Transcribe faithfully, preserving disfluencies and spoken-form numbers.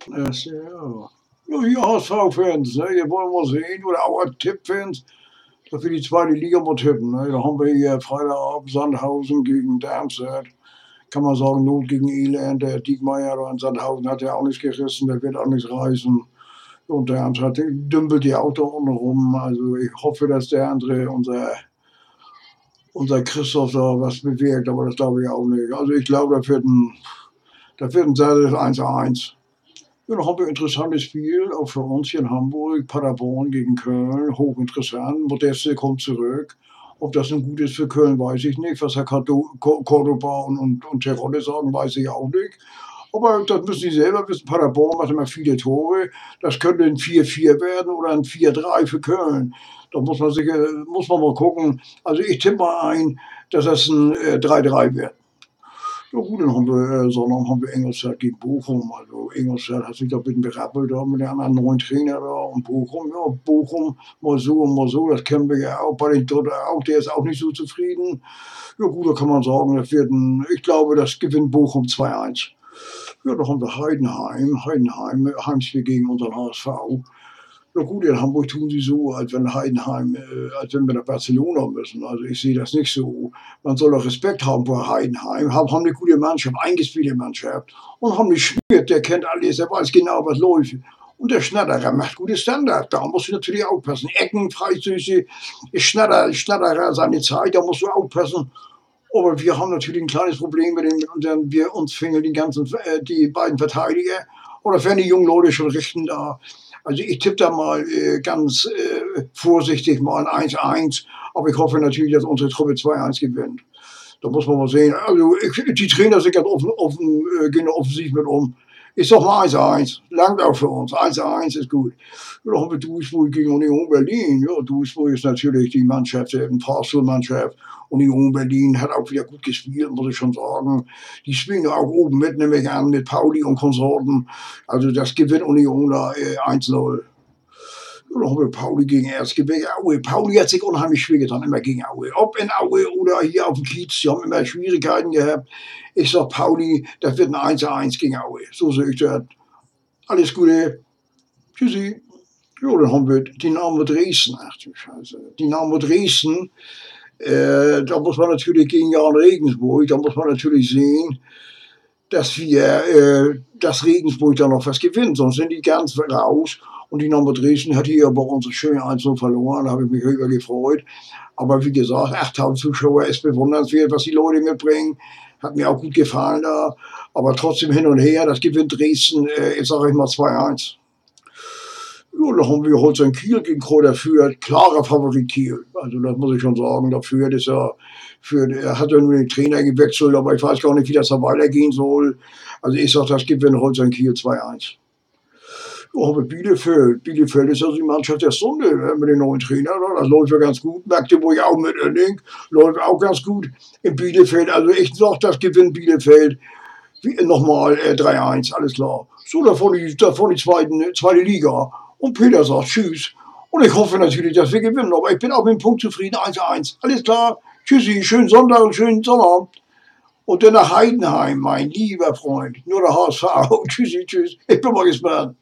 Ach so, ja. Ja, hier H S V-Fans, ne? Hier wollen wir sehen. Oder auch Tipp-Fans, dass wir die zweite Liga mal tippen. Ne? Da haben wir hier Freitagabend Sandhausen gegen Darmstadt. Kann man sagen, Not gegen Elend. Der Diekmeyer da in Sandhausen hat ja auch nichts gerissen, der wird auch nichts reißen. Und Darmstadt dümpelt ja auch da unten rum. Also ich hoffe, dass der andere, unser, unser Christoph da was bewirkt, aber das glaube ich auch nicht. Also ich glaube, da wird ein, da wird ein sattes eins zu eins. Ja, dann haben wir ein interessantes Spiel, auch für uns hier in Hamburg. Paderborn gegen Köln, hochinteressant. Modeste kommt zurück. Ob das nun gut ist für Köln, weiß ich nicht. Was Herr Cardo- Co- Cordoba und, und, und Terodde sagen, weiß ich auch nicht. Aber das müssen Sie selber wissen. Paderborn macht immer viele Tore. Das könnte ein vier vier werden oder ein vier drei für Köln. Da muss man, sich, äh, muss man mal gucken. Also ich tippe mal ein, dass das ein äh, drei drei wird. Ja gut, dann haben wir, äh, Sonntag haben wir Ingolstadt gegen Bochum. Also Ingolstadt hat sich da ein bisschen berappelt da mit dem anderen neuen Trainer da und Bochum, ja, Bochum, mal so und mal so, das kennen wir ja auch bei den Dotter auch, der ist auch nicht so zufrieden. Ja gut, da kann man sagen, das wird ein, ich glaube, das gewinnt Bochum zwei eins. Ja, da haben wir Heidenheim, Heidenheim, Heimspiel gegen unseren H S V. Ja gut, in Hamburg tun sie so, als wenn Heidenheim, äh, als wenn wir nach Barcelona müssen. Also ich sehe das nicht so. Man soll doch Respekt haben vor Heidenheim, haben, haben eine gute Mannschaft, eingespielte Mannschaft und haben nicht Schmidt, der kennt alles, der weiß genau, was läuft. Und der Schnatterer macht gute Standards. Da musst du natürlich aufpassen. Ecken, Freistöße, Schnatter, Schnatterer seine Zeit, da musst du aufpassen. Aber wir haben natürlich ein kleines Problem mit, den, mit unseren, wir uns fehlen die ganzen, äh, die beiden Verteidiger. Oder werden die jungen Leute schon richten da? Also ich tippe da mal äh, ganz äh, vorsichtig mal ein eins eins. Aber ich hoffe natürlich, dass unsere Truppe zwei eins gewinnt. Da muss man mal sehen. Also ich, die Trainer sind ganz offen, offen äh, gehen offensiv mit um. Ist doch mal eins eins. Langt auch für uns. eins eins ist gut. Ja, da haben wir Duisburg gegen Union Berlin. Ja, Duisburg ist natürlich die Mannschaft, eine Fahrstuhlmannschaft. Union Berlin hat auch wieder gut gespielt, muss ich schon sagen. Die spielen ja auch oben mit, nämlich an mit Pauli und Konsorten. Also das gewinnt Union da äh, eins null. Ja, dann haben wir Pauli gegen Erzgebirge Aue. Pauli hat sich unheimlich schwer getan, immer gegen Aue. Ob in Aue oder hier auf dem Kiez, die haben immer Schwierigkeiten gehabt. Ich sag Pauli, das wird ein eins zu eins gegen Aue. So sehe ich das. Alles Gute. Tschüssi. Ja, dann haben wir Dynamo Dresden. Ach du Scheiße. Dynamo Dresden, äh, da muss man natürlich gegen Jan Regensburg, da muss man natürlich sehen, dass wir, äh, dass Regensburg da noch was gewinnt, sonst sind die ganz raus. Und Dynamo Dresden hat hier bei uns schön eins null verloren, da habe ich mich über gefreut. Aber wie gesagt, achttausend Zuschauer ist bewundernswert, was die Leute mitbringen. Hat mir auch gut gefallen da. Aber trotzdem hin und her, das gewinnt Dresden, äh, jetzt sage ich mal zwei eins. Ja, da haben wir Holstein Kiel gegen Kräuter Fürth. Klarer Favorit Kiel. Also das muss ich schon sagen. Der Fürth ist ja, Fürth, er hat ja nur den Trainer gewechselt, aber ich weiß gar nicht, wie das da weitergehen soll. Also ich sage, das gewinnt Holstein Kiel zwei eins. Ja, aber Bielefeld. Bielefeld ist ja die Mannschaft der Stunde ne, mit dem neuen Trainer. Ne? Das läuft ja ganz gut. Magdeburg auch mit Oenning. Läuft auch ganz gut in Bielefeld. Also ich sage, das gewinnt Bielefeld. Nochmal äh, drei eins, alles klar. So, davor die, davor die zweiten, zweite Liga. Und Peter sagt Tschüss. Und ich hoffe natürlich, dass wir gewinnen. Aber ich bin auch mit dem Punkt zufrieden. eins eins. Alles klar. Tschüssi. Schönen Sonntag und schönen Sonnabend. Und dann nach Heidenheim, mein lieber Freund. Nur der H S V. Tschüssi, tschüss. Ich bin mal gespannt.